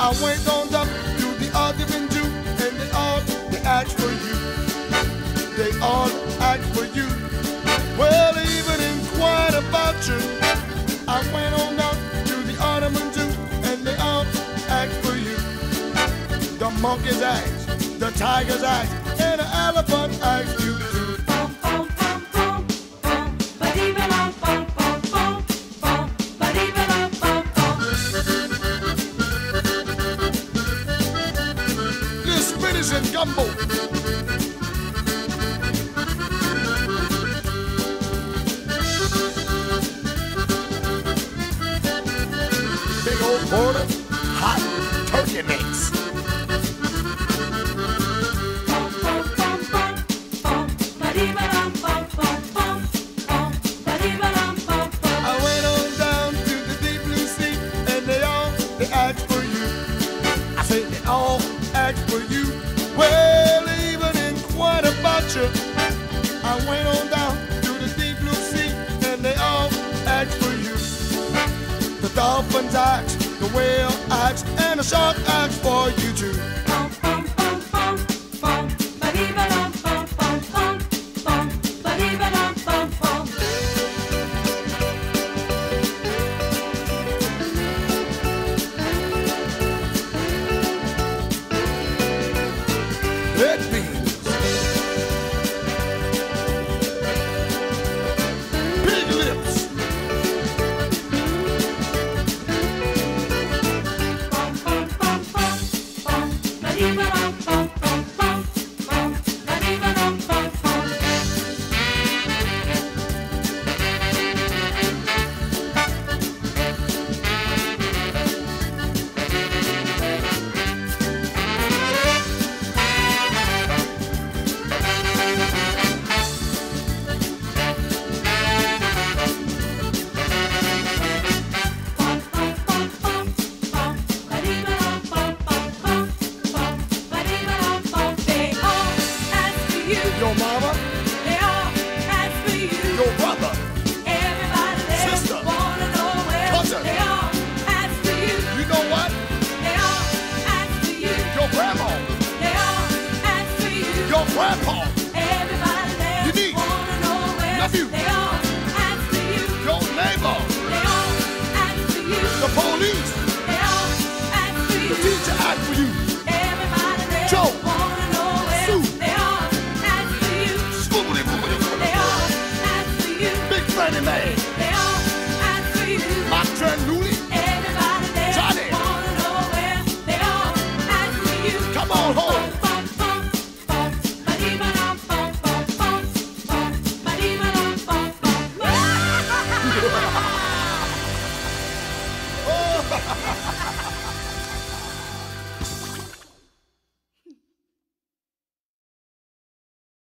I went on up to the argument too, and they asked for you. They all asked for you. Well, even inquired about you. I went on up to the argument too, and they all asked for you. The monkeys asked, the tigers asked, and the elephant asked you too. Spinach and gumbo. Big old quarter, hot turkey mix. I went on down to the deep blue sea, and they asked for you. I said they all asked for you. Well, even inquired about you. I went on down to the deep blue sea, and they all asked for you. The dolphins asked, the whale asked, and the shark asked for you too. Red beans, pig lips, your mama, they all ask for you. your brother, Everybody there sister, wanna know where cousin. they all ask for you. You know what? They all ask for you. Your grandma, They all ask for you. your grandpa, Everybody there your niece, wanna know where nephew, they all ask for you. your neighbor, They all ask for you. the police, They all ask for you. the teacher asked for you. Everybody there Joe, wanna know where Sue, they all ask for you. Scoobity boobity They all ask for you. Big Fanny Man, They all ask for you. Mock Trandooley, Everybody there Johnny. wanna know where they all ask for you. come on home.